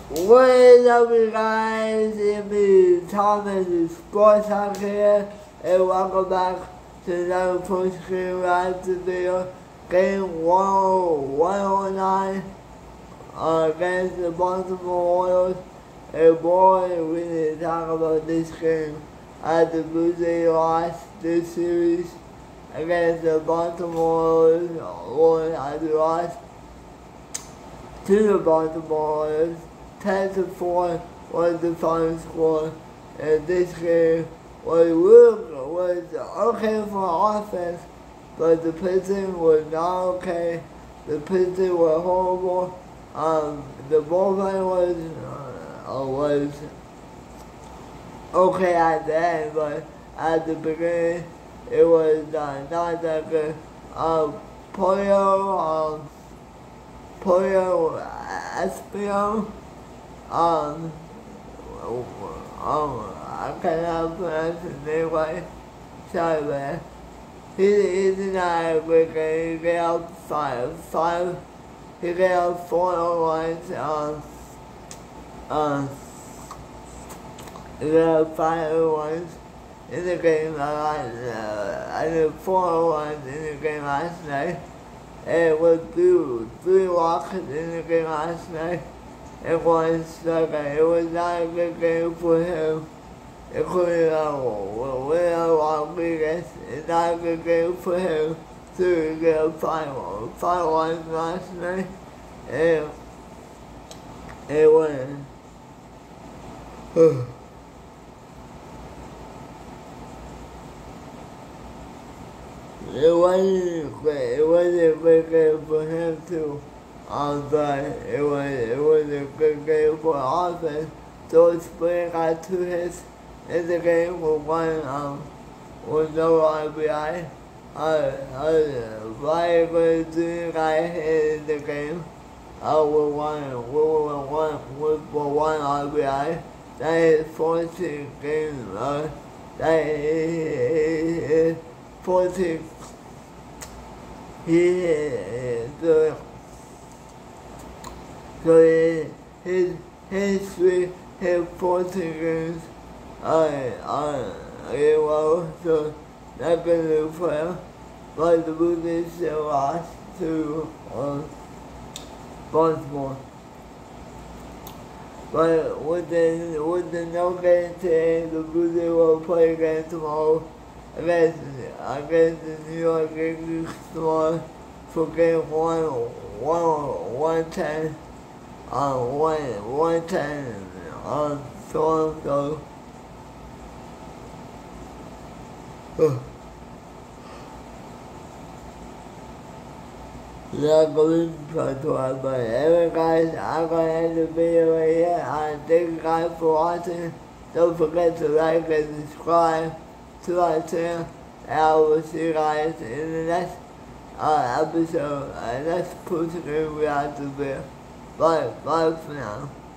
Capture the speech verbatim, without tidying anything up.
What is up, you guys? It's me, Thomas, the Sports Talk here, and welcome back to another post-screen ride video. Game one oh nine uh, against the Baltimore Orioles. And boy, we need to talk about this game. As the Blue Jays lost this series against the Baltimore Orioles, as they lost to the Baltimore Orioles. ten to four was the final score, and this game was, was okay for offense, but the pitching was not okay. The pitching was horrible. Um, the bullpen was uh, was okay at the end, but at the beginning it was uh, not that good. Um, Pollo, um, Pollo Espino. Um, um, I cannot pronounce his name right. Sorry, man. He, he did not have a good game. He gave up five, five. He gave up four runs. Um, um, he gave up five runs in the game last. Uh, I did four runs in the game last night. And with three, three walks in the game last night. It was like a, it was not a good game for him. Including uh, William Rodriguez. It's not a good game for him to get a final, final one last night. And it wasn't. It wasn't great. It wasn't a great game for him too. Um, but it was it was a good game for offense. George Springer got two hits in the game with one um with no R B I. Uh, uh, Ryan Gray Junior got a hit in the game. Uh, with one with one with, with one R B I. That is fourteen games. Uh, that is fourteen. He hit the. So his his three his fourteen games uh uh well, so that's good news for him. But the Blue Jays still lost to uh, Baltimore. But with the with the no game today, the Blue Jays will play again tomorrow against against the New York Yankees tomorrow for game one one one ten. Um, one, one ten, um, Toronto. Not going to talk, but anyway, guys, I'm gonna end the video right here. I thank you guys for watching. Don't forget to like and subscribe to our channel, and I will see you guys in the next uh, episode, uh, next post-game reaction video. Bye, bye for now.